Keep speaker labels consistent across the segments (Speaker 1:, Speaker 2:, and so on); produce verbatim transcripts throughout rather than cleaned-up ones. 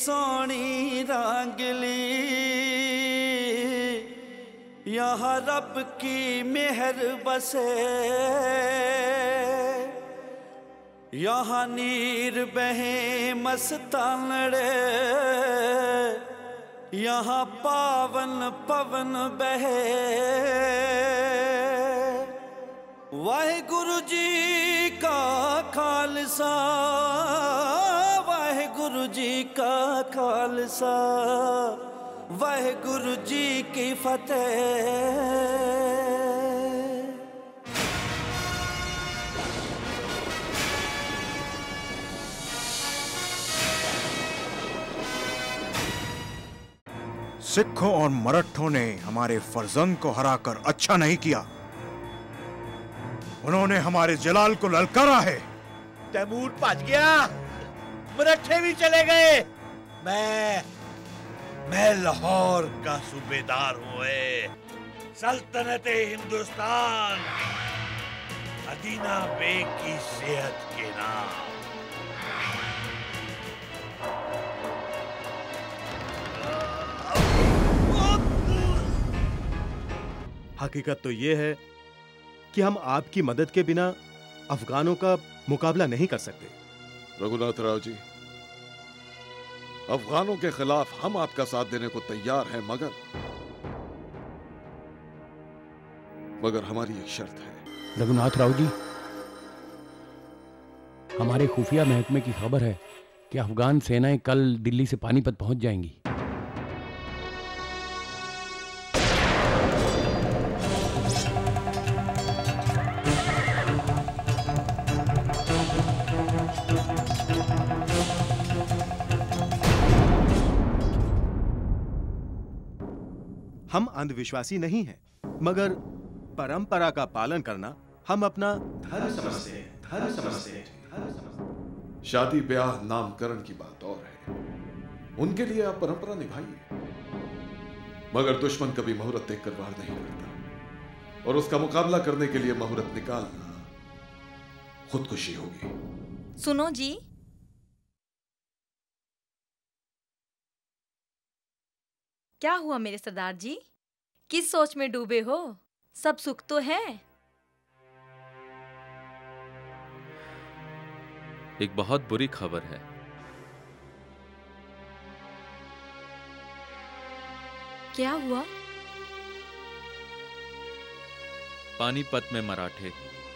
Speaker 1: सोनी रांगली, यहाँ रब की मेहर बसे, यहाँ नीर बहे मस्तानड़े, यहाँ पावन पवन बहे। वाहिगुरु जी का खालसा, वाहिगुरु जी का खालसा, वाहिगुरु जी की फतेह।
Speaker 2: सिखों और मराठों ने हमारे फर्जंद को हराकर अच्छा नहीं किया। उन्होंने हमारे जलाल को ललकारा है।
Speaker 3: तैमूर भज गया, मराठे भी चले गए। मैं मैं लाहौर का सूबेदार हुए, सल्तनत हिंदुस्तान मदीना बेग की सेहत के नाम।
Speaker 4: हकीकत तो ये है कि हम आपकी मदद के बिना अफगानों का मुकाबला नहीं कर सकते।
Speaker 5: रघुनाथ राव जी, अफगानों के खिलाफ हम आपका साथ देने को तैयार हैं, मगर मगर हमारी एक शर्त है।
Speaker 6: रघुनाथ राव जी, हमारे खुफिया महकमे की खबर है कि अफगान सेनाएं कल दिल्ली से पानीपत पहुंच जाएंगी।
Speaker 4: हम अंधविश्वासी नहीं हैं, मगर परंपरा का पालन करना हम अपना धर्म समझते हैं। धर्म समझते हैं धर्म समझते हैं।
Speaker 5: शादी ब्याह नामकरण की बात और है, उनके लिए आप परंपरा निभाइए, मगर दुश्मन कभी मुहूर्त देखकर वार नहीं करता, और उसका मुकाबला करने के लिए मुहूर्त निकालना खुदकुशी होगी।
Speaker 7: सुनो जी, क्या हुआ मेरे सरदार जी? किस सोच में डूबे हो? सब सुख तो है?
Speaker 8: एक बहुत बुरी खबर है।
Speaker 7: क्या हुआ?
Speaker 8: पानीपत में मराठे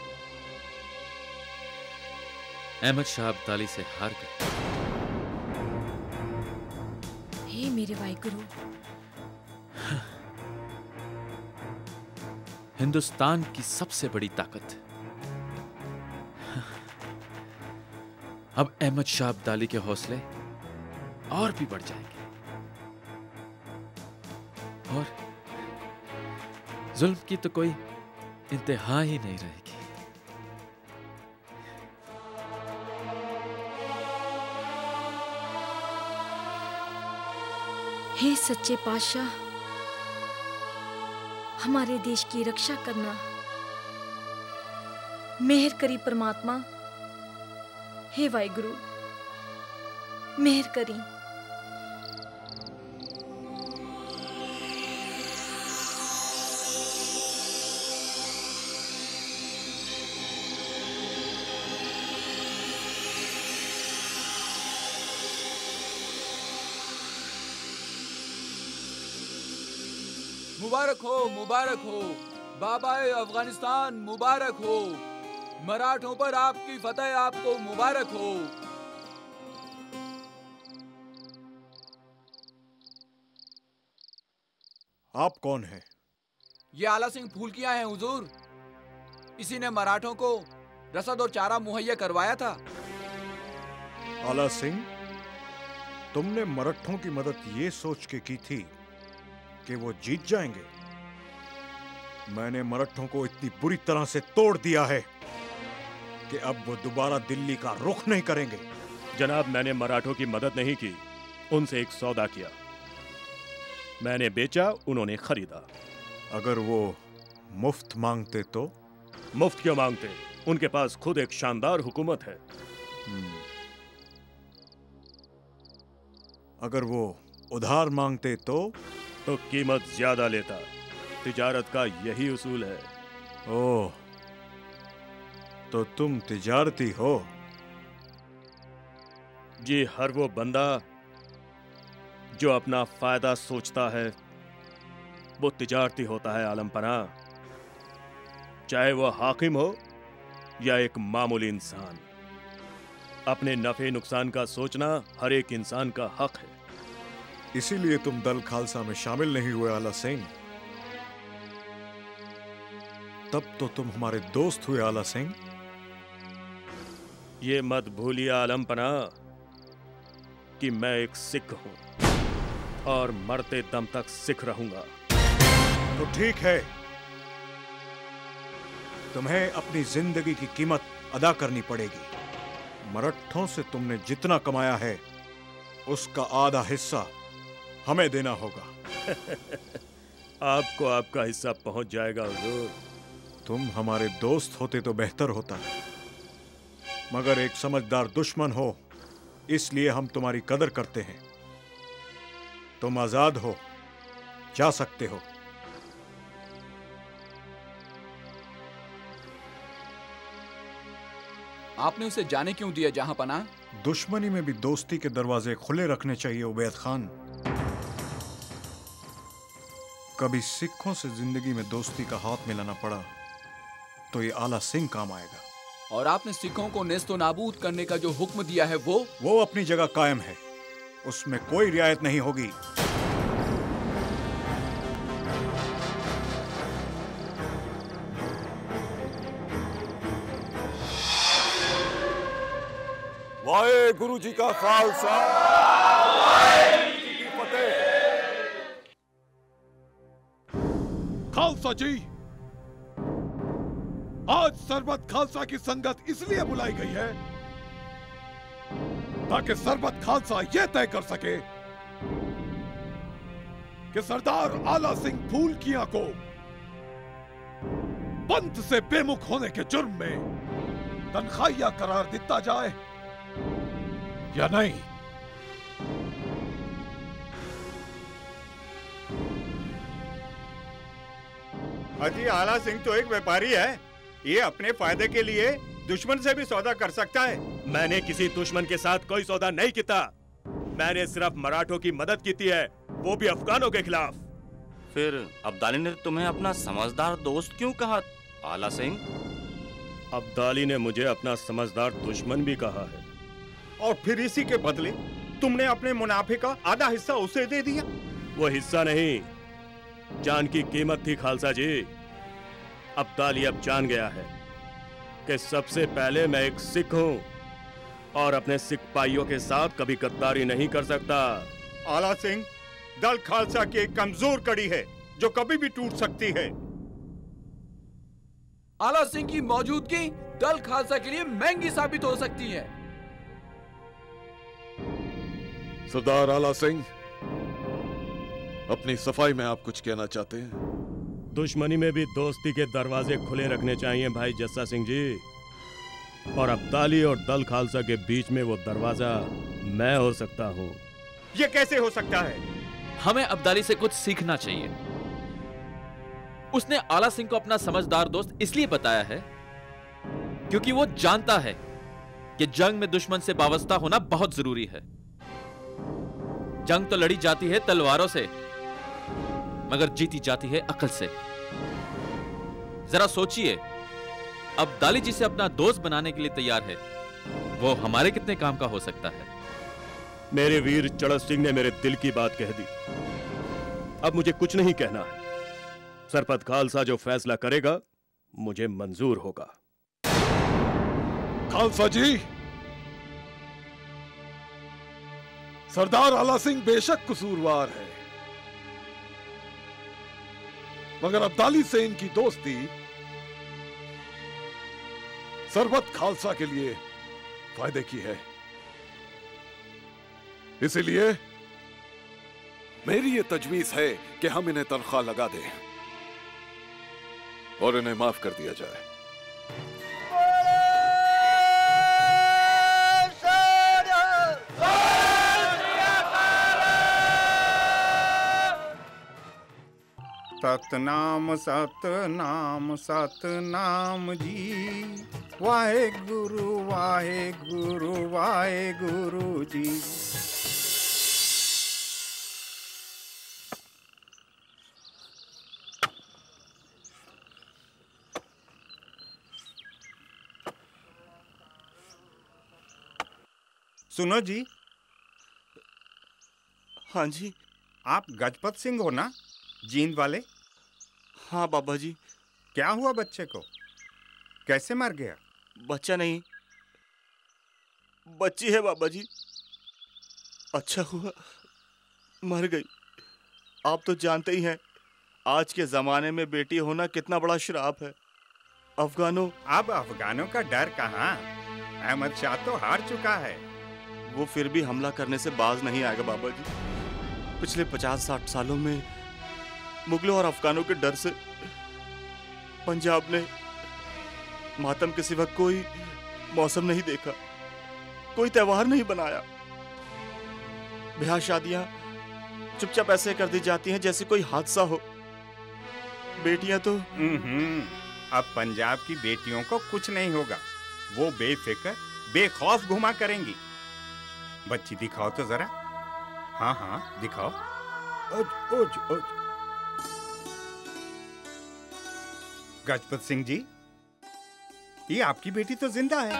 Speaker 8: अहमद शाह अब्दाली से हार गए।
Speaker 7: हे मेरे वाहिगुरु,
Speaker 8: हिंदुस्तान की सबसे बड़ी ताकत अब अहमद शाह अब्दाली के हौसले और भी बढ़ जाएंगे, और जुल्म की तो कोई इंतहा ही नहीं रहेगी।
Speaker 7: हे सच्चे पातशाह, हमारे देश की रक्षा करना। मेहर करी परमात्मा, हे वाहिगुरु मेहर करी।
Speaker 9: मुबारक हो, मुबारक हो, बाबाए अफगानिस्तान मुबारक हो। मराठों पर आपकी फतह आपको मुबारक हो।
Speaker 2: आप कौन हैं?
Speaker 9: ये आला सिंह फूलकिया हैं हुजूर। इसी ने मराठों को रसद और चारा मुहैया करवाया था।
Speaker 2: आला सिंह, तुमने मराठों की मदद ये सोच के की थी कि वो जीत जाएंगे। मैंने मराठों को इतनी बुरी तरह से तोड़ दिया है कि अब वो दोबारा दिल्ली का रुख नहीं करेंगे।
Speaker 4: जनाब, मैंने मराठों की मदद नहीं की, उनसे एक सौदा किया। मैंने बेचा, उन्होंने खरीदा।
Speaker 2: अगर वो मुफ्त मांगते तो?
Speaker 4: मुफ्त क्यों मांगते? उनके पास खुद एक शानदार हुकूमत है।
Speaker 2: अगर वो उधार मांगते तो
Speaker 10: तो कीमत ज्यादा लेता। तिजारत का यही उसूल है।
Speaker 2: ओह, तो तुम तिजारती हो?
Speaker 10: जी, हर वो बंदा जो अपना फायदा सोचता है वो तिजारती होता है आलमपना। चाहे वो हाकिम हो या एक मामूली इंसान, अपने नफे नुकसान का सोचना हर एक इंसान का हक है।
Speaker 2: इसीलिए तुम दल खालसा में शामिल नहीं हुए आला सिंह। तब तो तुम हमारे दोस्त हुए आला सिंह।
Speaker 10: ये मत भूलिए आलमपना कि मैं एक सिख हूं और मरते दम तक सिख रहूंगा।
Speaker 2: तो ठीक है, तुम्हें अपनी जिंदगी की कीमत अदा करनी पड़ेगी। मराठों से तुमने जितना कमाया है उसका आधा हिस्सा हमें देना होगा।
Speaker 10: आपको आपका हिस्सा पहुंच जाएगा हुजूर।
Speaker 2: तुम हमारे दोस्त होते तो बेहतर होता, मगर एक समझदार दुश्मन हो इसलिए हम तुम्हारी कदर करते हैं। तुम आजाद हो, जा सकते हो।
Speaker 9: आपने उसे जाने क्यों दिया जहां पना?
Speaker 2: दुश्मनी में भी दोस्ती के दरवाजे खुले रखने चाहिए उबैद खान। कभी सिखों से जिंदगी में दोस्ती का हाथ मिलाना पड़ा तो ये आला सिंह काम आएगा।
Speaker 9: और आपने सिखों को नेस्तो नाबूद करने का जो हुक्म दिया है वो
Speaker 2: वो अपनी जगह कायम है, उसमें कोई रियायत नहीं होगी।
Speaker 11: वाहे गुरु जी का खालसा, वाहे गुरु जी की फतेह।
Speaker 5: खालसा जी, आज सरबत खालसा की संगत इसलिए बुलाई गई है ताकि सरबत खालसा यह तय कर सके कि सरदार आला सिंह फूलकिया को पंथ से बेमुख होने के जुर्म में तनख्वाहिया करार दिता जाए या नहीं।
Speaker 12: अजी, आला सिंह तो एक व्यापारी है, ये अपने फायदे के लिए दुश्मन से भी सौदा कर सकता है।
Speaker 10: मैंने किसी दुश्मन के साथ कोई सौदा नहीं किया। मैंने सिर्फ मराठों की मदद की है, वो भी अफगानों के खिलाफ।
Speaker 13: फिर अब्दाली ने तुम्हें अपना समझदार दोस्त क्यों कहा आला सिंह?
Speaker 10: अब्दाली ने मुझे अपना समझदार दुश्मन भी कहा है।
Speaker 12: और फिर इसी के बदले तुमने अपने मुनाफे का आधा हिस्सा उसे दे दिया।
Speaker 10: वो हिस्सा नहीं, जान की कीमत थी खालसा जी। अब्दाली अब जान गया है कि सबसे पहले मैं एक सिख हूं और अपने सिख भाइयों के साथ कभी गद्दारी नहीं कर सकता।
Speaker 12: आला सिंह दल खालसा की एक कमजोर कड़ी है जो कभी भी टूट सकती है।
Speaker 9: आला सिंह की मौजूदगी दल खालसा के लिए महंगी साबित हो सकती है।
Speaker 5: सरदार आला सिंह, अपनी सफाई में आप कुछ कहना चाहते हैं?
Speaker 10: दुश्मनी में भी दोस्ती के दरवाजे खुले रखने चाहिए भाई जस्सा सिंह जी। और अब्दाली और दल खालसा के बीच में वो दरवाजा मैं हो सकता हूँ।
Speaker 12: ये कैसे हो सकता है?
Speaker 8: हमें अब्दाली से कुछ सीखना चाहिए। उसने आला सिंह को अपना समझदार दोस्त इसलिए बताया है क्योंकि वो जानता है कि जंग में दुश्मन से वाबस्ता होना बहुत जरूरी है। जंग तो लड़ी जाती है तलवारों से, मगर जीती जाती है अकल से। जरा सोचिए, अब्दाली जिसे अपना दोस्त बनाने के लिए तैयार है, वो हमारे कितने काम का हो सकता है?
Speaker 10: मेरे वीर चढ़ सिंह ने मेरे दिल की बात कह दी। अब मुझे कुछ नहीं कहना है। सरपत खालसा जो फैसला करेगा मुझे मंजूर होगा।
Speaker 5: खालसा जी, सरदार आला सिंह बेशक कसूरवार है, मगर अब्दाली से इनकी दोस्ती सरबत खालसा के लिए फायदे की है। इसलिए
Speaker 11: मेरी ये तजवीज है कि हम इन्हें तनख्वाह लगा दें और इन्हें माफ कर दिया जाए।
Speaker 12: सतनाम सतनाम सतनाम जी, वाहे गुरु वाहे गुरु वाहे गुरु जी। सुनो जी।
Speaker 13: हाँ जी।
Speaker 12: आप गजपत सिंह हो ना, जींद वाले?
Speaker 13: हाँ बाबा जी।
Speaker 12: क्या हुआ बच्चे को? कैसे मर गया?
Speaker 13: बच्चा नहीं, बच्ची है बाबा जी। अच्छा हुआ मर गई। आप तो जानते ही हैं आज के जमाने में बेटी होना कितना बड़ा श्राप है। अफगानों
Speaker 12: अब अफगानों का डर कहाँ? अहमद शाह तो हार चुका है।
Speaker 13: वो फिर भी हमला करने से बाज नहीं आएगा बाबा जी। पिछले पचास साठ सालों में मुगलों और अफगानों के डर से पंजाब ने मातम के सिवा कोई मौसम नहीं देखा, कोई त्योहार नहीं बनाया। ब्याह शादियां चुपचाप ऐसे कर दी जाती हैं जैसे कोई हादसा हो। बेटियां तो
Speaker 12: अब पंजाब की बेटियों को कुछ नहीं होगा। वो बेफिक्र बेखौफ घुमा करेंगी। बच्ची दिखाओ तो जरा। हाँ हाँ दिखाओ। उज, उज, उज। गजपत सिंह जी, ये आपकी बेटी तो जिंदा है।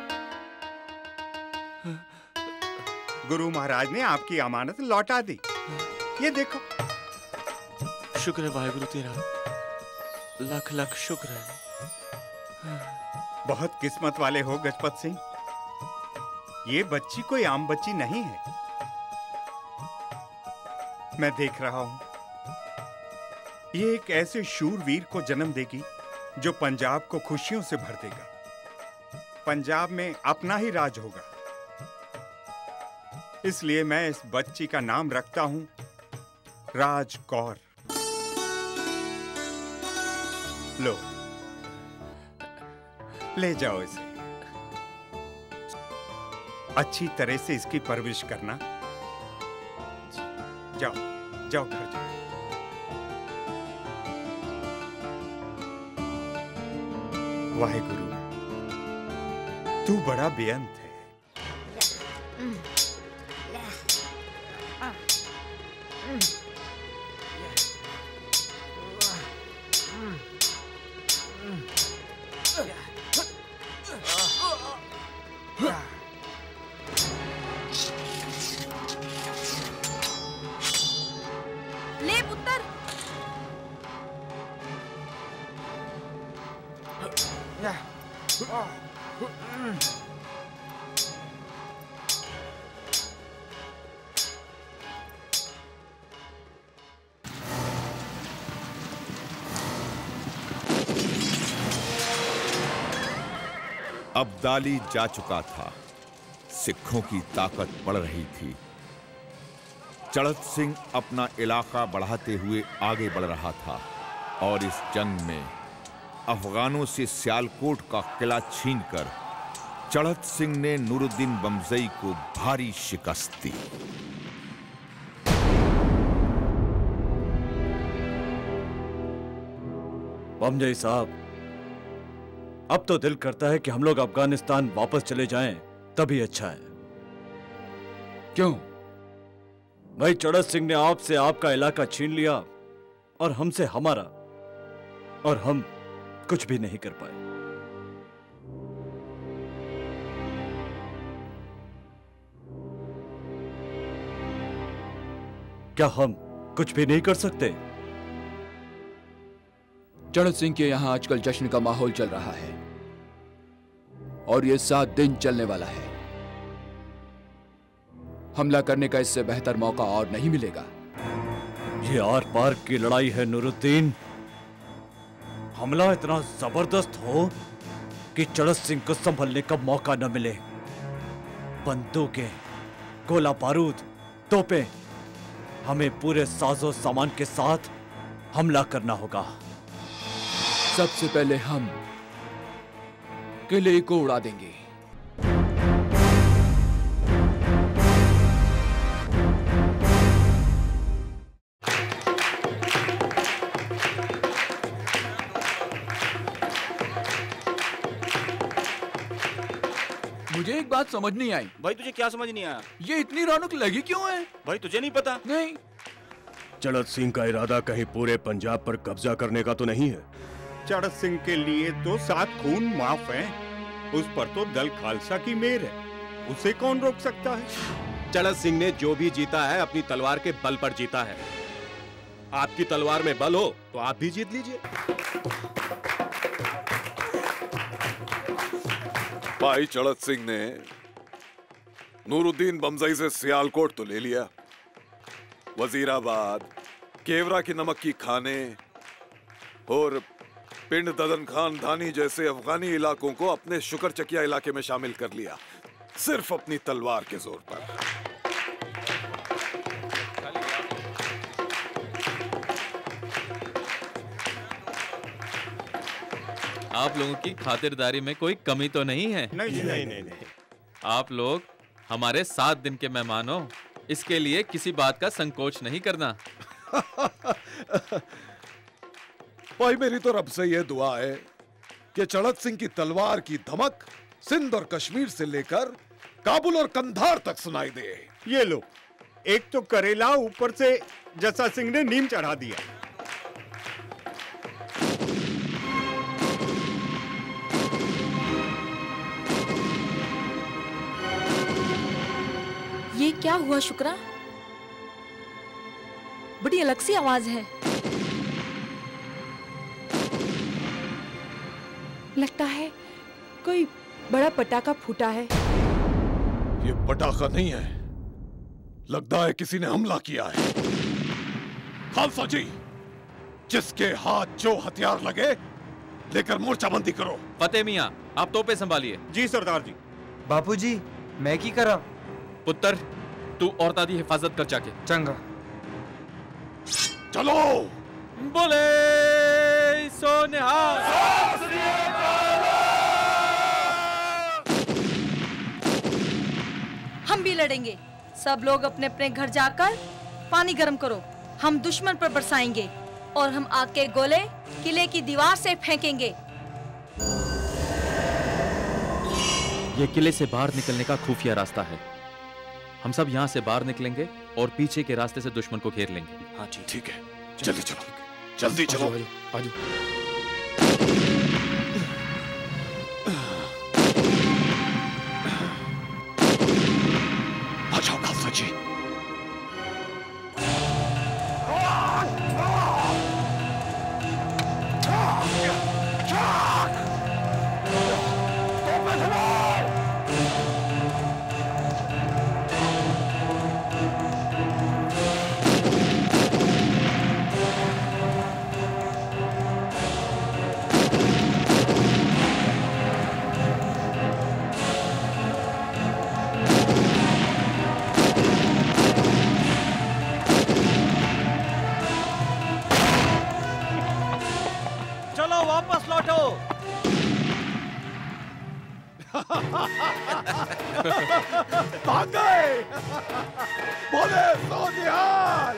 Speaker 12: गुरु महाराज ने आपकी अमानत लौटा दी। ये देखो।
Speaker 13: शुक्र है वाहेगुरु तेरा, लाख लाख शुक्र है।
Speaker 12: बहुत किस्मत वाले हो गजपत सिंह। ये बच्ची कोई आम बच्ची नहीं है। मैं देख रहा हूं ये एक ऐसे शूरवीर को जन्म देगी जो पंजाब को खुशियों से भर देगा। पंजाब में अपना ही राज होगा। इसलिए मैं इस बच्ची का नाम रखता हूं राज कौर। लो, ले जाओ इसे। अच्छी तरह से इसकी परवरिश करना। जाओ जाओ घर जाओ। वाहेगुरु, तू बड़ा बेअंत है।
Speaker 7: ले पुत्र।
Speaker 14: अब्दाली जा चुका था। सिखों की ताकत बढ़ रही थी। चढ़त सिंह अपना इलाका बढ़ाते हुए आगे बढ़ रहा था और इस जंग में अफगानों से सियालकोट का किला छीनकर चढ़त सिंह ने नूरुद्दीन बमजई को भारी शिकस्त दी।
Speaker 15: बमजई साहब, अब तो दिल करता है कि हम लोग अफगानिस्तान वापस चले जाएं, तभी अच्छा है। क्यों भाई? चढ़त सिंह ने आपसे आपका इलाका छीन लिया और हमसे हमारा, और हम कुछ भी नहीं कर पाए। क्या हम कुछ भी नहीं कर सकते?
Speaker 9: चढ़त सिंह के यहां आजकल जश्न का माहौल चल रहा है और यह सात दिन चलने वाला है। हमला करने का इससे बेहतर मौका और नहीं मिलेगा।
Speaker 15: ये आर पार की लड़ाई है नूरुद्दीन। हमला इतना जबरदस्त हो कि चढ़त सिंह को संभलने का मौका न मिले। बंदूकें, गोला बारूद, तोपें, हमें पूरे साजो सामान के साथ हमला करना होगा।
Speaker 9: सबसे पहले हम किले को उड़ा देंगे। मुझे एक बात समझ नहीं आई।
Speaker 13: भाई तुझे क्या समझ नहीं आया?
Speaker 9: ये इतनी रौनक लगी क्यों है?
Speaker 13: भाई तुझे नहीं पता?
Speaker 9: नहीं।
Speaker 10: चड़त सिंह का इरादा कहीं पूरे पंजाब पर कब्जा करने का तो नहीं है?
Speaker 12: चड़त सिंह के लिए तो सात खून माफ हैं। उस पर तो दल खालसा की मेहर है, उसे कौन रोक सकता है?
Speaker 4: चड़त सिंह ने जो भी जीता है अपनी तलवार के बल पर जीता है। आपकी तलवार में बल हो तो आप भी जीत लीजिए।
Speaker 5: भाई चड़त सिंह ने नूरुद्दीन बमजई से सियालकोट तो ले लिया, वजीराबाद, केवरा की नमक की खाने और पिंड ददन खान धानी जैसे अफगानी इलाकों को अपने शुकर चकिया इलाके में शामिल कर लिया, सिर्फ अपनी तलवार के जोर पर।
Speaker 8: आप लोगों की खातिरदारी में कोई कमी तो नहीं है?
Speaker 12: नहीं नहीं नहीं, नहीं।
Speaker 8: आप लोग हमारे सात दिन के मेहमान हो, इसके लिए किसी बात का संकोच नहीं करना।
Speaker 5: भाई मेरी तो रब से यह दुआ है कि चड़त सिंह की तलवार की धमक सिंध और कश्मीर से लेकर काबुल और कंधार तक सुनाई दे।
Speaker 12: ये लो, एक तो करेला, ऊपर से जस्सा सिंह ने नीम चढ़ा दिया।
Speaker 7: ये क्या हुआ शुक्रा? बड़ी अलग सी आवाज है।
Speaker 16: लगता है कोई बड़ा पटाखा फूटा है।
Speaker 5: ये पटाखा नहीं है, लगता है किसी ने हमला किया है। खालसा जी, जिसके हाथ जो हथियार लगे लेकर मोर्चाबंदी करो।
Speaker 8: फतेह मियां, आप तोपे संभालिए।
Speaker 12: जी सरदार जी।
Speaker 17: बापूजी, मैं की करा?
Speaker 8: पुत्र, तू औरता दी हिफाजत कर जाके।
Speaker 17: चंगा।
Speaker 5: चलो।
Speaker 8: बोले सो निहाल।
Speaker 7: हम भी लड़ेंगे। सब लोग अपने अपने घर जाकर पानी गर्म करो। हम दुश्मन पर बरसाएंगे और हम आग के गोले किले की दीवार से फेंकेंगे।
Speaker 8: ये किले से बाहर निकलने का खुफिया रास्ता है। हम सब यहाँ से बाहर निकलेंगे और पीछे के रास्ते से दुश्मन को घेर लेंगे।
Speaker 5: हाँ जी ठीक है, जल्दी चलो, जल्दी चलो।
Speaker 8: आजो।
Speaker 5: आ जाओ खालसा जी।
Speaker 17: वापस लौटो।
Speaker 5: भाग गए। बोले सो निहाल।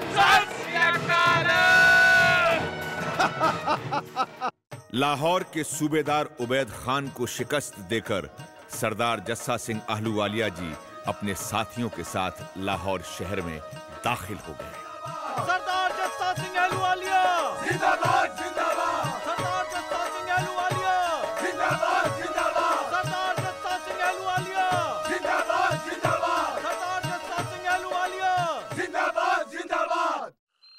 Speaker 14: लाहौर के सूबेदार उबैद खान को शिकस्त देकर सरदार जस्सा सिंह अहलूवालिया जी अपने साथियों के साथ लाहौर शहर में दाखिल हो गए।
Speaker 17: सरदार जस्सा सिंह अहलूवालिया जिंदाबाद जिंदाबाद। सरदार जस्सा सिंह अहलूवालिया जिंदाबाद जिंदाबाद। सरदार जस्सा सिंह अहलूवालिया जिंदाबाद जिंदाबाद। सरदार जस्सा सिंह अहलूवालिया जिंदाबाद जिंदाबाद।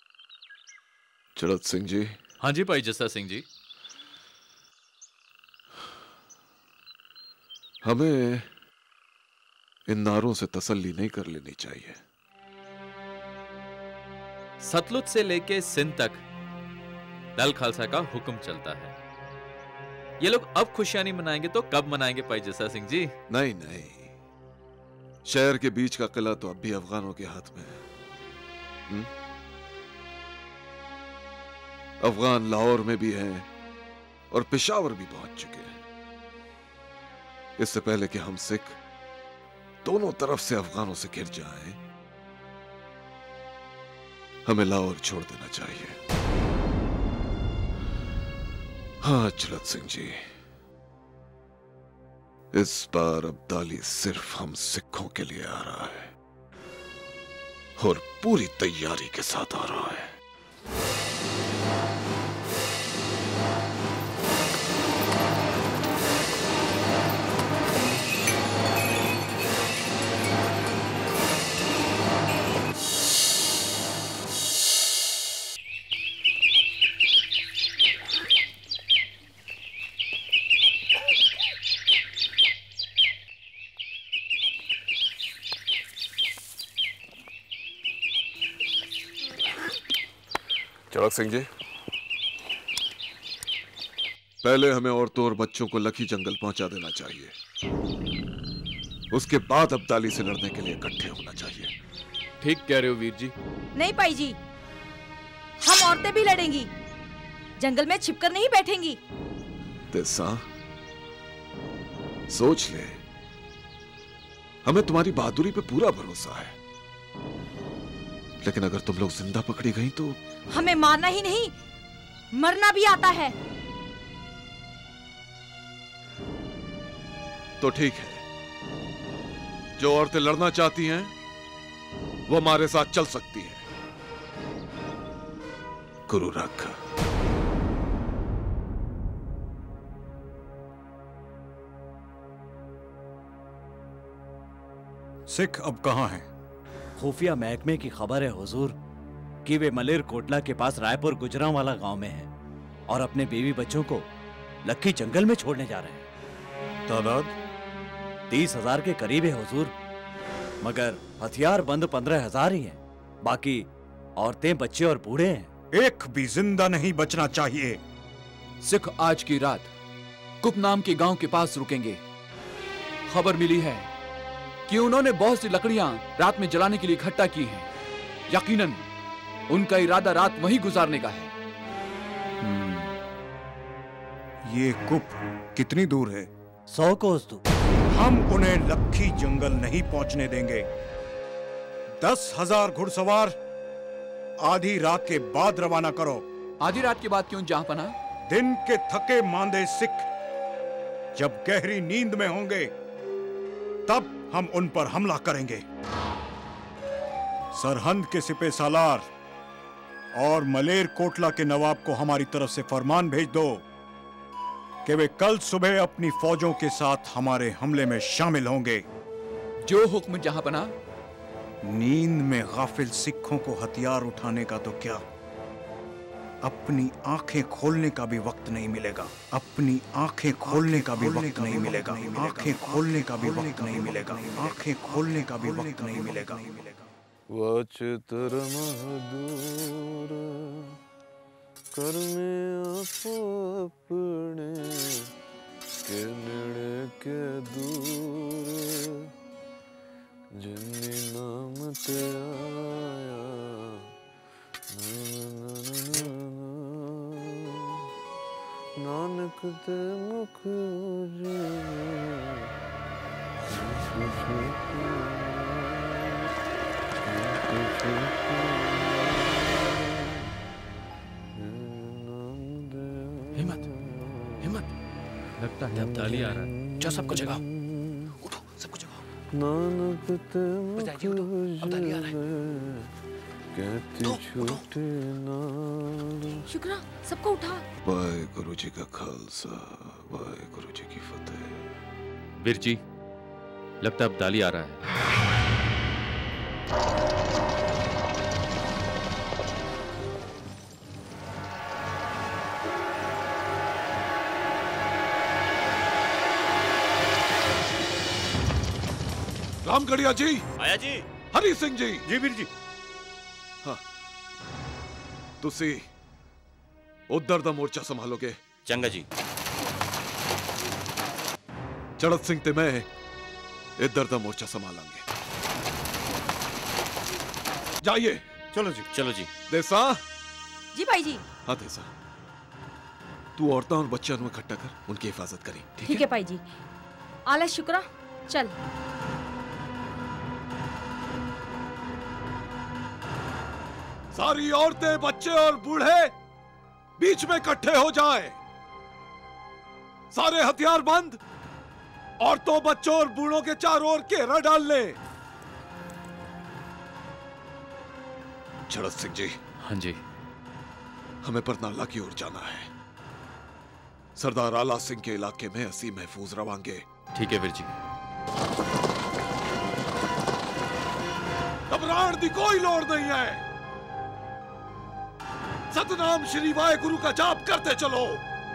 Speaker 5: चड़त सिंह जी।
Speaker 8: हाँ जी भाई जस्सा सिंह जी।
Speaker 5: हमें इन नारों से तसल्ली नहीं कर लेनी चाहिए।
Speaker 8: सतलुज से लेके सिंध तक दल खालसा का हुक्म चलता है। ये लोग अब खुशियां नहीं मनाएंगे तो कब मनाएंगे भाई जस्सा सिंह जी?
Speaker 5: नहीं नहीं, शहर के बीच का किला तो अब भी अफगानों के हाथ में है। हुँ? अफगान लाहौर में भी हैं और पेशावर भी पहुंच चुके हैं। इससे पहले कि हम सिख दोनों तरफ से अफगानों से घिर जाएं, हमें लाहौर छोड़ देना चाहिए। हाँ चड़त सिंह जी, इस बार अब्दाली सिर्फ हम सिखों के लिए आ रहा है और पूरी तैयारी के साथ आ रहा है। चड़क सिंह जी, पहले हमें औरतों और बच्चों को लखी जंगल पहुंचा देना चाहिए। उसके बाद अब्दाली से लड़ने के लिए इकट्ठे होना चाहिए।
Speaker 8: ठीक कह रहे हो वीर जी।
Speaker 7: नहीं पाई जी, हम औरतें भी लड़ेंगी, जंगल में छिपकर नहीं बैठेंगी।
Speaker 5: तेसा, सोच ले, हमें तुम्हारी बहादुरी पे पूरा भरोसा है, लेकिन अगर तुम लोग जिंदा पकड़ी गई तो
Speaker 7: हमें मारना ही नहीं, मरना भी आता है।
Speaker 5: तो ठीक है, जो औरतें लड़ना चाहती हैं वो हमारे साथ चल सकती हैं। गुरु रख।
Speaker 2: सिख अब कहां हैं?
Speaker 15: खुफिया महकमे की खबर है हुजूर कि वे मलेर कोटला के पास रायपुर गुजरांवाला गांव में हैं और अपने बीवी बच्चों को लक्की जंगल में छोड़ने जा रहे हैं।
Speaker 2: तादाद
Speaker 15: तीस हजार के करीब है हुजूर, मगर हथियार बंद पंद्रह हजार ही हैं। बाकी औरतें, बच्चे और बूढ़े हैं।
Speaker 2: एक भी जिंदा नहीं बचना चाहिए।
Speaker 9: सिख आज की रात कुप नाम के गांव के पास रुकेंगे। खबर मिली है कि उन्होंने बहुत सी लकड़ियां रात में जलाने के लिए इकट्ठा की हैं। यकीनन उनका इरादा रात वहीं गुजारने का है।
Speaker 2: ये कुप कितनी दूर है?
Speaker 15: सौ कोस दूर।
Speaker 2: हम उन्हें लक्की जंगल नहीं पहुंचने देंगे। दस हजार घुड़सवार आधी रात के बाद रवाना करो।
Speaker 9: आधी रात के बाद क्यों जहांपनाह?
Speaker 2: दिन के थके मांदे सिख जब गहरी नींद में होंगे तब हम उन पर हमला करेंगे। सरहंद के सिपे सालार और मलेर कोटला के नवाब को हमारी तरफ से फरमान भेज दो कि वे कल सुबह अपनी फौजों के साथ हमारे हमले में शामिल होंगे।
Speaker 9: जो हुक्म जहांपनाह।
Speaker 2: नींद में गाफिल सिखों को हथियार उठाने का तो क्या, अपनी आंखें खोलने का भी वक्त नहीं मिलेगा। अपनी आंखें खोलने का भी वक्त नहीं मिलेगा। आंखें खोलने का भी वक्त नहीं मिलेगा। आंखें खोलने का भी वक्त नहीं मिलेगा।
Speaker 18: वाचितर महदूर कर में अपने के नेड़े के दूर जिन्नी नाम ते आया नानक ते मुख
Speaker 9: हिम्मत हिम्मत
Speaker 8: लगता है अब्दाली आ रहा है।
Speaker 9: जा सबको जगाओ, उठो सबको जगाओ।
Speaker 18: नानक ते
Speaker 9: बजाइए, उठो, अब्दाली आ रहा है।
Speaker 18: कहती छूटे नाल।
Speaker 7: शुक्रा, सबको उठा।
Speaker 5: वाहे गुरु जी का खालसा, वाहे गुरु जी की फतेह।
Speaker 8: वीर जी, लगता है अब्दाली आ रहा है।
Speaker 5: रामगढ़िया जी।
Speaker 13: आया जी।
Speaker 5: हरी सिंह जी।
Speaker 2: जी वीर जी।
Speaker 5: हाँ, तुसी उधर दा मोर्चा संभालोगे?
Speaker 13: चंगा जी।
Speaker 5: चड़त सिंह ते मैं इधर दा मोर्चा संभालांगे। जाइए।
Speaker 13: चलो जी। चलो जी।
Speaker 5: देसा।
Speaker 7: जी भाई जी।
Speaker 5: हाँ देसा, तू औरतां और बच्चों को इकट्ठा कर, उनकी हिफाजत करी। ठीक,
Speaker 7: ठीक है भाई जी। आला शुक्रा, चल।
Speaker 5: सारी औरतें, बच्चे और बूढ़े बीच में इकट्ठे हो जाएं। सारे हथियार बंद औरतों, बच्चों और बूढ़ों के चारों ओर घेरा डाल ले। चड़त सिंह जी।
Speaker 8: हाँ जी।
Speaker 5: हमें परनाला की ओर जाना है। सरदार आला सिंह के इलाके में असी महफूज रवांगे।
Speaker 8: ठीक है वीर जी।
Speaker 5: घबराहट की कोई लोड़ नहीं है। सतनाम श्री वाहेगुरु का जाप करते चलो।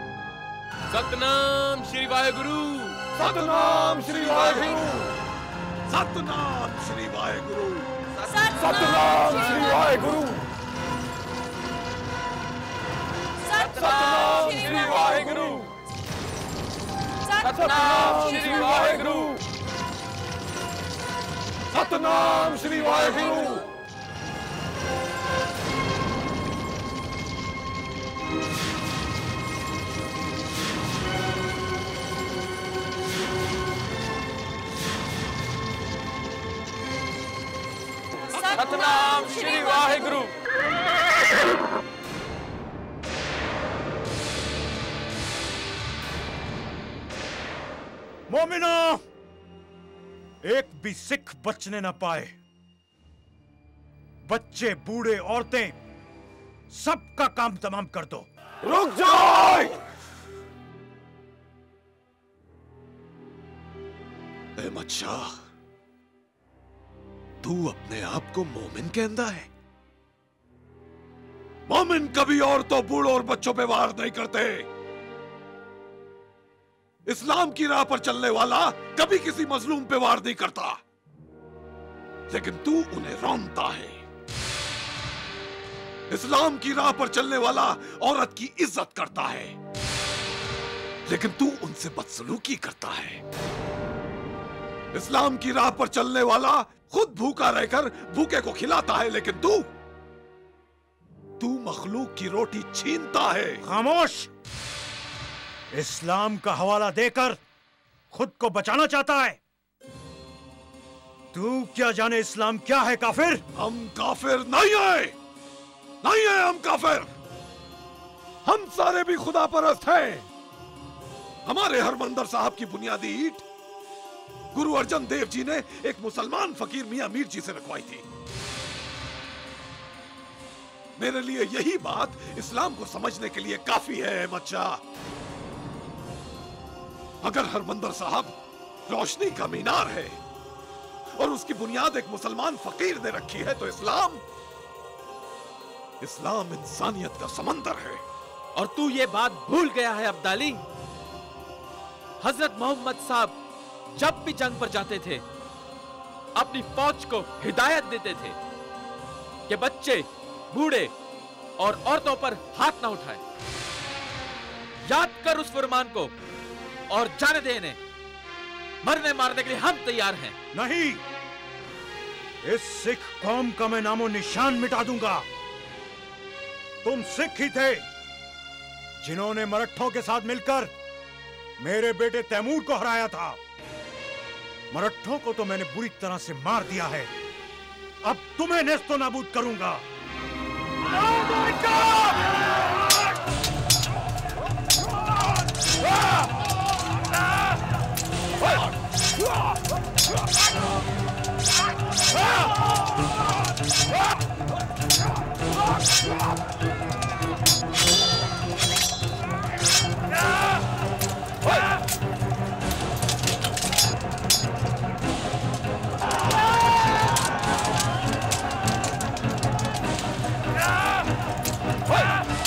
Speaker 6: सतनाम श्री वाहेगुरु।
Speaker 11: सतनाम श्री वाहेगुरु।
Speaker 5: सतनाम श्री वाहेगुरु।
Speaker 11: सतनाम श्री वाहेगुरु। सतनाम श्री वाहेगुरु। सतनाम श्री वाहेगुरु। सतनाम श्री वाहेगुरु।
Speaker 17: सतनाम श्री वाहेगुरु।
Speaker 2: मोमिनो, एक भी सिख बचने न पाए। बच्चे, बूढ़े, औरतें, सबका काम तमाम कर दो।
Speaker 11: रुक जाओ।
Speaker 5: अहमद शाह, तू अपने आप को मोमिन कहता है? मोमिन कभी औरतों, बूढ़ों और बच्चों पे वार नहीं करते। इस्लाम की राह पर चलने वाला कभी किसी मजलूम पे वार नहीं करता, लेकिन तू उन्हें रौंदता है। इस्लाम की राह पर चलने वाला औरत की इज्जत करता है, लेकिन तू उनसे बदसलूकी करता है। इस्लाम की राह पर चलने वाला खुद भूखा रहकर भूखे को खिलाता है, लेकिन तू तू मखलूक की रोटी छीनता है।
Speaker 2: खामोश। इस्लाम का हवाला देकर खुद को बचाना चाहता है। तू क्या जाने इस्लाम क्या है काफिर?
Speaker 5: हम काफिर नहीं है, नहीं है हम काफिर। हम सारे भी खुदा परस्त हैं। हमारे हरमंदिर साहब की बुनियादी ईंट गुरु अर्जन देव जी ने एक मुसलमान फकीर मियां मीर जी से रखवाई थी। मेरे लिए यही बात इस्लाम को समझने के लिए काफी है अहमद शाह। अगर हरमंदिर साहब रोशनी का मीनार है और उसकी बुनियाद एक मुसलमान फकीर ने रखी है, तो इस्लाम इस्लाम इंसानियत का समंदर है।
Speaker 8: और तू ये बात भूल गया है अब्दाली। हजरत मोहम्मद साहब जब भी जंग पर जाते थे, अपनी फौज को हिदायत देते थे कि बच्चे, बूढ़े और औरतों पर हाथ ना उठाए। याद कर उस फरमान को और जाने दे इन्हें। मरने मारने के लिए हम तैयार हैं।
Speaker 2: नहीं, इस सिख कौम का मैं नामो निशान मिटा दूंगा। तुम सिख ही थे जिन्होंने मराठों के साथ मिलकर मेरे बेटे तैमूर को हराया था। मराठों को तो मैंने बुरी तरह से मार दिया है, अब तुम्हें नेस्तो नाबूद करूंगा।
Speaker 11: Hey!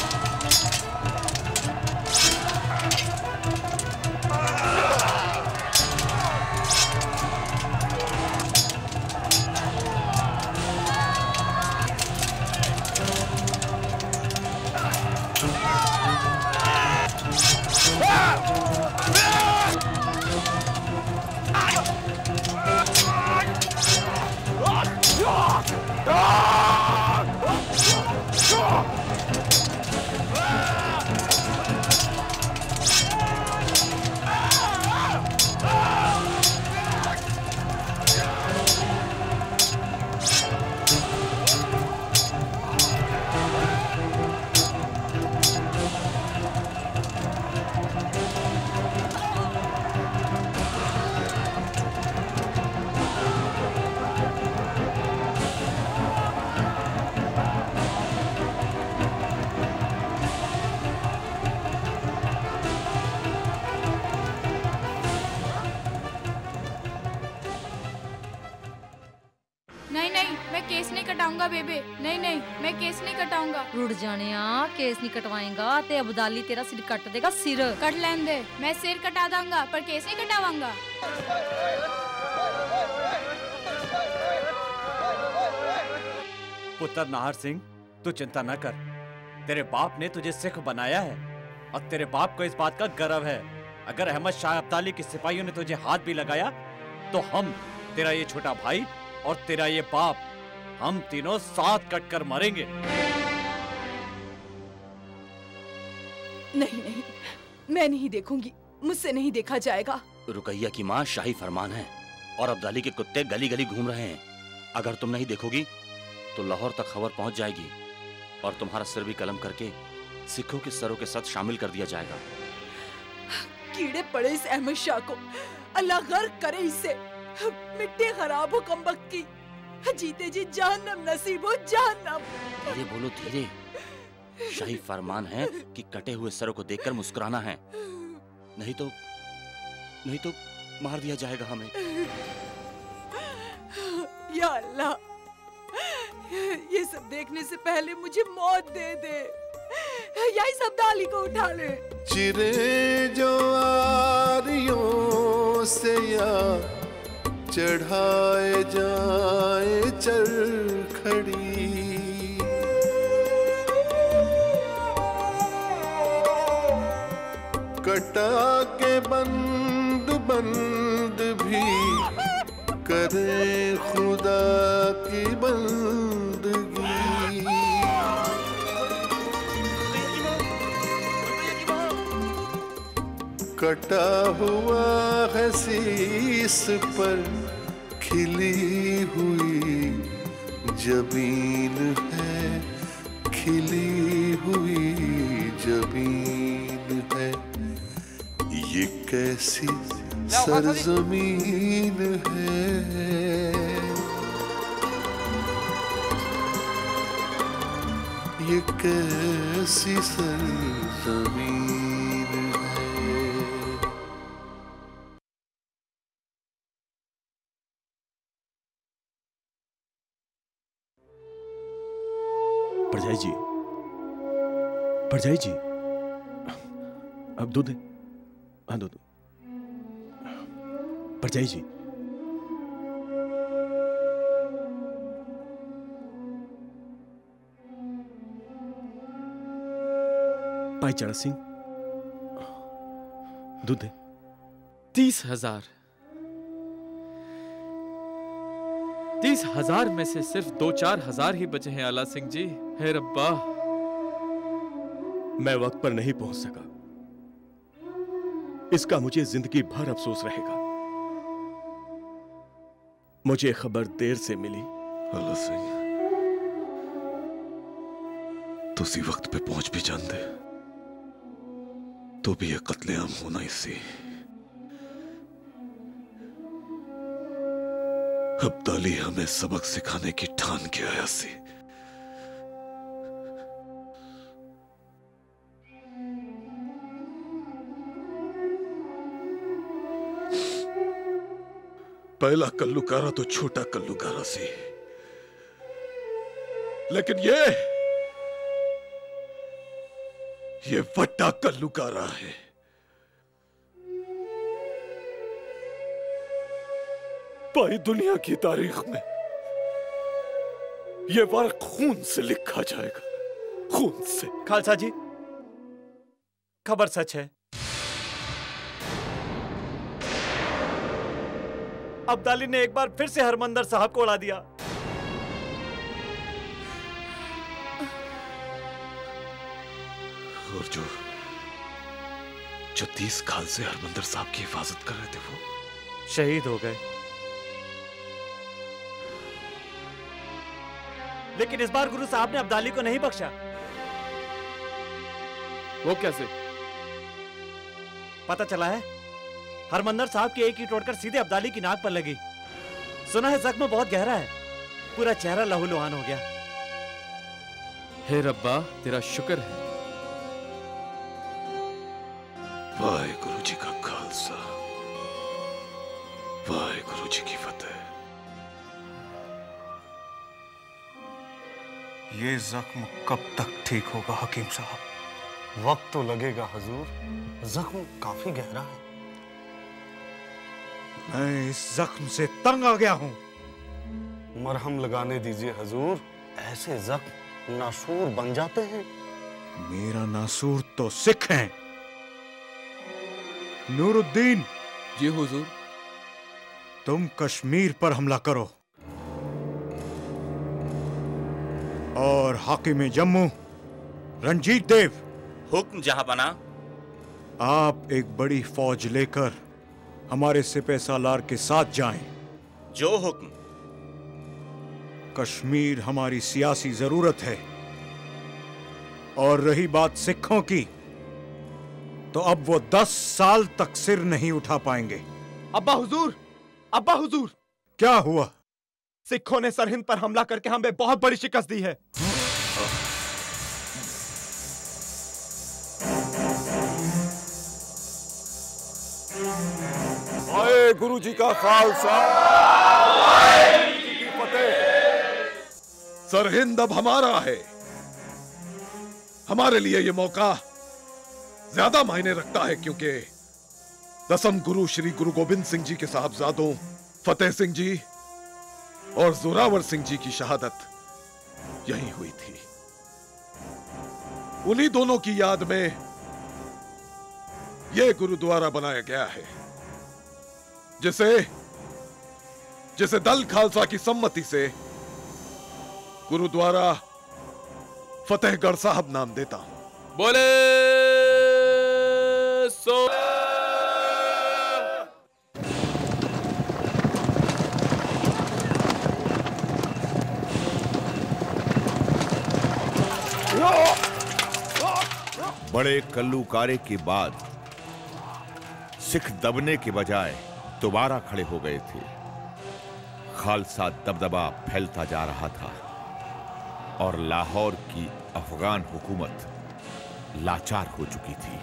Speaker 19: केस नहीं कटाऊंगा बेबे, नहीं नहीं मैं केस नहीं कटाऊंगा।
Speaker 7: रुड़ जाने आ, केस नहीं कटवाएगा ते अब्दाली तेरा सिर कट देगा। सिर
Speaker 19: कट लेन दे, मैं सिर कटा दूंगा पर केस नहीं कटावांगा।
Speaker 15: पुत्र नाहर सिंह, तू चिंता न कर, तेरे बाप ने तुझे सिख बनाया है और तेरे बाप को इस बात का गर्व है। अगर अहमद शाह अब्दाली के सिपाहियों ने तुझे हाथ भी लगाया तो हम, तेरा ये छोटा भाई और तेरा ये बाप, हम तीनों साथ कट कर मरेंगे।
Speaker 16: नहीं नहीं, मैं नहीं देखूंगी, मुझसे नहीं देखा जाएगा।
Speaker 20: रुकैया की माँ, शाही फरमान है और अब्दाली के कुत्ते गली गली घूम रहे हैं। अगर तुम नहीं देखोगी तो लाहौर तक खबर पहुंच जाएगी और तुम्हारा सिर भी कलम करके सिखों के सरों के साथ शामिल कर दिया जाएगा।
Speaker 16: कीड़े पड़े इस अहमद शाह को, अल्लाह गर्क करे इसे। मिट्टी खराब हो कमबख्त की, जीते जी जहन्नम नसीब हो जहन्नम।
Speaker 20: धीरे बोलो धीरे, शाही फरमान है कि कटे हुए सरों को देखकर मुस्कुराना है, नहीं तो नहीं तो मार दिया जाएगा हमें।
Speaker 16: या अल्लाह, ये सब देखने से पहले मुझे मौत दे दे या इस अब्दाली को उठा ले।
Speaker 18: चिरे जो आरियों से या चढ़ाए जाए चल खड़ी, कटा के बंद बंद भी करे खुदा की बंदगी। कटा हुआ है शीस पर खिली हुई जबीन है, खिली हुई जबीन है। ये कैसी सरजमीन है, ये कैसी सरजमीन है।
Speaker 4: परजाई जी, परजाई जी, अब दूध दे, हाँ दूध। परजाई जी, भाई चढ़ सिंह, दूध दे।
Speaker 8: तीस हजार तीस हजार में से सिर्फ दो चार हजार ही बचे हैं आला सिंह जी। हे रब्बा,
Speaker 4: मैं वक्त पर नहीं पहुंच सका, इसका मुझे जिंदगी भर अफसोस रहेगा। मुझे खबर देर से मिली।
Speaker 5: आला सिंह, तुसी वक्त पे पहुंच भी जान दे तो भी ये कत्लेआम होना ही सी। अब्दाली हमें सबक सिखाने की ठान के आया सी। पहला कल्लुकारा तो छोटा कल्लुकारा सी, लेकिन ये ये वड्डा कल्लुकारा है। भाई, दुनिया की तारीख में ये वर्क खून से लिखा जाएगा, खून से।
Speaker 15: खालसा जी, खबर सच है, अब्दाली ने एक बार फिर से हरमंदर साहब को उड़ा दिया।
Speaker 5: और जो जो तीस खाल से हरमंदर साहब की हिफाजत कर रहे थे वो
Speaker 15: शहीद हो गए। लेकिन इस बार गुरु साहब ने अब्दाली को नहीं बख्शा।
Speaker 8: वो कैसे?
Speaker 15: पता चला है, हरमंदर साहब की एक ही तोड़कर सीधे अब्दाली की नाक पर लगी। सुना है जख्म बहुत गहरा है, पूरा चेहरा लहूलुहान हो गया।
Speaker 8: हे रब्बा, तेरा शुक्र है।
Speaker 5: वाहेगुरु जी का खालसा, वाहेगुरु जी की फतेह।
Speaker 2: ये जख्म कब तक ठीक होगा हकीम साहब?
Speaker 21: वक्त तो लगेगा हुजूर, जख्म काफी गहरा है।
Speaker 2: मैं इस जख्म से तंग आ गया हूं।
Speaker 21: मरहम लगाने दीजिए हुजूर, ऐसे जख्म नासूर बन जाते हैं।
Speaker 2: मेरा नासूर तो सिख हैं। नूरुद्दीन।
Speaker 9: जी हुजूर।
Speaker 2: तुम कश्मीर पर हमला करो और हाकिम जम्मू रंजीत देव।
Speaker 20: हुक्म जहांपना।
Speaker 2: आप एक बड़ी फौज लेकर हमारे सिपह सालार के साथ जाएं।
Speaker 20: जो हुक्म।
Speaker 2: कश्मीर हमारी सियासी जरूरत है। और रही बात सिखों की, तो अब वो दस साल तक सिर नहीं उठा पाएंगे।
Speaker 4: अब्बा हुजूर, अब्बा हुजूर।
Speaker 2: क्या हुआ?
Speaker 4: सिखों ने सरहिंद पर हमला करके हमें बहुत बड़ी शिकस्त दी है।
Speaker 11: आए गुरु जी का खालसा, की फतेह।
Speaker 5: सरहिंद अब हमारा है। हमारे लिए ये मौका ज्यादा मायने रखता है, क्योंकि दसम गुरु श्री गुरु गोविंद सिंह जी के साहबजादों फतेह सिंह जी और जोरावर सिंह जी की शहादत यहीं हुई थी। उन्हीं दोनों की याद में यह गुरुद्वारा बनाया गया है, जिसे जिसे दल खालसा की सम्मति से गुरुद्वारा फतेहगढ़ साहब नाम देता हूं।
Speaker 8: बोले सो।
Speaker 14: बड़े कल्लूकारे के बाद सिख दबने के बजाय दोबारा खड़े हो गए थे। खालसा दबदबा फैलता जा रहा था और लाहौर की अफगान हुकूमत लाचार हो चुकी थी।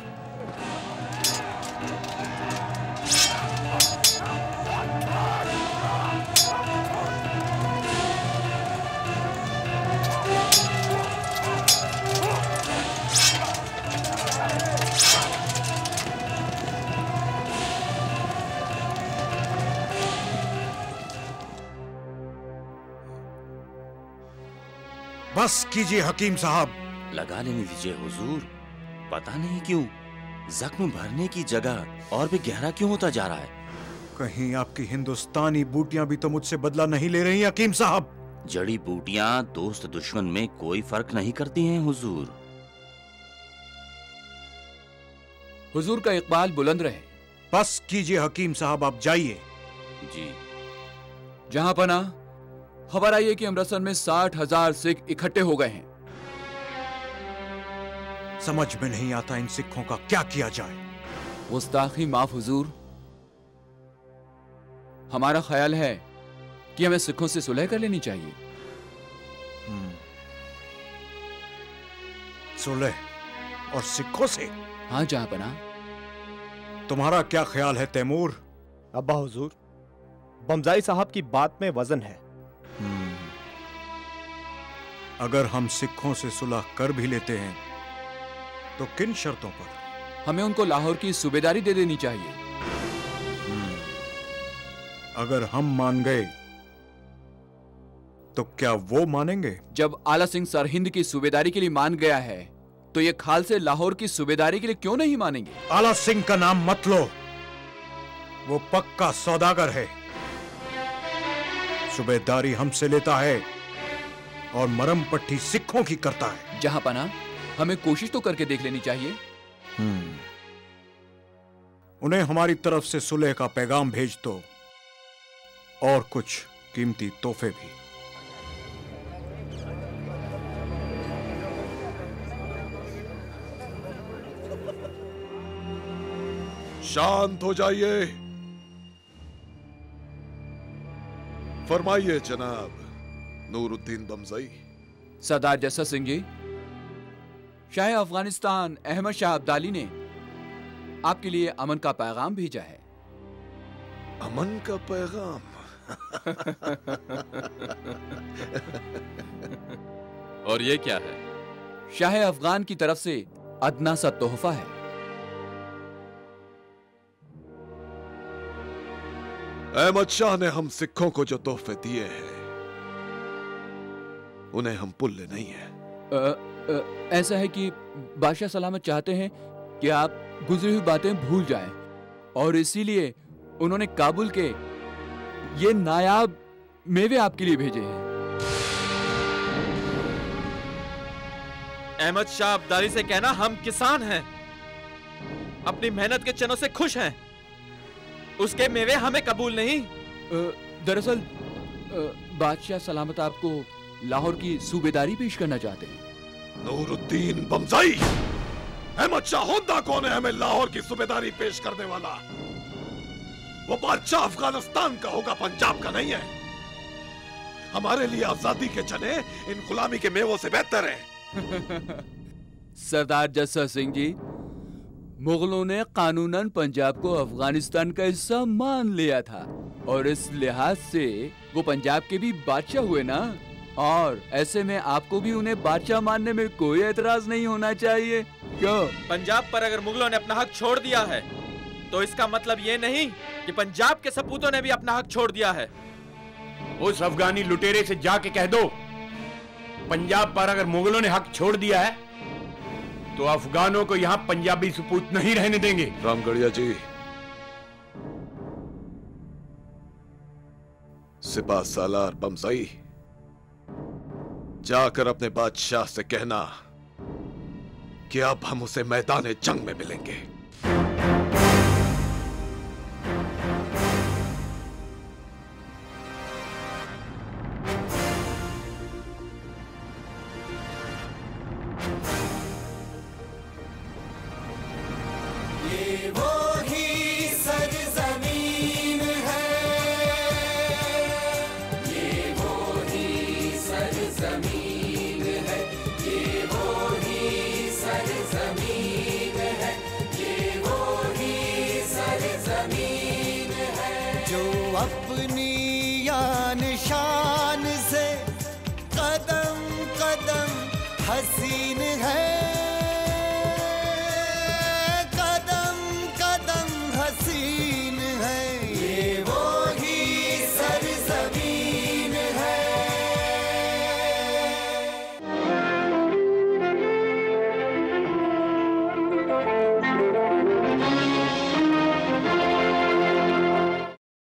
Speaker 2: बस कीजिए हकीम साहब।
Speaker 20: लगा लेने दीजिए हुजूर। पता नहीं क्यों जख्म भरने की जगह और भी गहरा क्यों होता जा रहा है।
Speaker 2: कहीं आपकी हिंदुस्तानी बूटियां भी तो मुझसे बदला नहीं ले रही हकीम साहब?
Speaker 20: जड़ी बूटियां दोस्त दुश्मन में कोई फर्क नहीं करती हैं हुजूर।
Speaker 9: हुजूर का इकबाल बुलंद रहे।
Speaker 2: बस कीजिए हकीम साहब, आप जाइए।
Speaker 20: जी।
Speaker 9: जहां पना खबर आई है कि अमृतसर में साठ हजार सिख इकट्ठे हो गए हैं।
Speaker 2: समझ में नहीं आता इन सिखों का क्या किया जाए।
Speaker 9: गुस्ताखी माफ हुजूर। हमारा ख्याल है कि हमें सिखों से सुलह कर लेनी चाहिए।
Speaker 2: सुलह और सिखों से?
Speaker 9: हाँ जहां पना।
Speaker 2: तुम्हारा क्या ख्याल है तैमूर?
Speaker 4: अब्बा हुजूर, बमजाई साहब की बात में वजन है।
Speaker 2: अगर हम सिखों से सुलह कर भी लेते हैं तो किन शर्तों पर?
Speaker 9: हमें उनको लाहौर की सूबेदारी दे देनी चाहिए।
Speaker 2: अगर हम मान गए तो क्या वो मानेंगे?
Speaker 9: जब आला सिंह सरहिंद की सूबेदारी के लिए मान गया है तो ये खाल से लाहौर की सूबेदारी के लिए क्यों नहीं मानेंगे?
Speaker 2: आला सिंह का नाम मत लो, वो पक्का सौदागर है। सूबेदारी हमसे लेता है और मरम पट्टी सिखों की करता है।
Speaker 9: जहां पना हमें कोशिश तो करके देख लेनी चाहिए।
Speaker 2: हम्म। उन्हें हमारी तरफ से सुलह का पैगाम भेज दो और कुछ कीमती तोहफे भी।
Speaker 5: शांत हो जाइए। फरमाइए जनाब नूरुद्दीन बमजाई।
Speaker 9: सरदार जस्सा सिंह जी, शाह अफगानिस्तान अहमद शाह अब्दाली ने आपके लिए अमन का पैगाम भेजा है।
Speaker 5: अमन का पैगाम?
Speaker 8: और ये क्या है?
Speaker 9: शाह अफगान की तरफ से अदना सा तोहफा है।
Speaker 5: अहमद शाह ने हम सिखों को जो तोहफे दिए हैं उन्हें हम भूले नहीं है।
Speaker 9: आ, आ, ऐसा है कि बादशाह सलामत चाहते हैं कि आप गुजरी हुई बातें भूल जाएं, और इसीलिए उन्होंने काबुल के ये नायाब मेवे आपके लिए भेजे हैं।
Speaker 8: अहमद शाह अब्दाली से कहना हम किसान हैं, अपनी मेहनत के चनों से खुश हैं, उसके मेवे हमें कबूल नहीं।
Speaker 9: दरअसल बादशाह सलामत आपको लाहौर की सूबेदारी पेश करना चाहते हैं।
Speaker 5: नूरुद्दीन बमजाई, अहमद शाह होंदा कौन है हमें लाहौर की सूबेदारी पेश करने वाला? वो बादशाह अफगानिस्तान का होगा, पंजाब का नहीं है। हमारे लिए आजादी के चने इन गुलामी के मेवों से बेहतर हैं।
Speaker 9: सरदार जस्सा सिंह जी, मुगलों ने कानूनन पंजाब को अफगानिस्तान का हिस्सा मान लिया था, और इस लिहाज से वो पंजाब के भी बादशाह हुए ना, और ऐसे में आपको भी उन्हें बादशाह मानने में कोई एतराज नहीं होना चाहिए। क्यों?
Speaker 8: पंजाब पर अगर मुगलों ने अपना हक छोड़ दिया है तो इसका मतलब ये नहीं कि पंजाब के सपूतों ने भी अपना हक छोड़ दिया है।
Speaker 1: उस अफगानी लुटेरे से जाके कह दो, पंजाब पर अगर मुगलों ने हक छोड़ दिया है तो अफगानों को यहाँ पंजाबी सपूत नहीं रहने देंगे।
Speaker 5: रामगढ़िया जी, सिपा सालार बमजाई, जाकर अपने बादशाह से कहना कि अब हम उसे मैदान जंग में मिलेंगे।
Speaker 17: ये वो ही सरजमीन है, ये वो ही सरजमीन है, ये वो ही सरजमीन है, ये वो ही सरजमीन है, जो अपनी यान शान से कदम कदम हसीन है।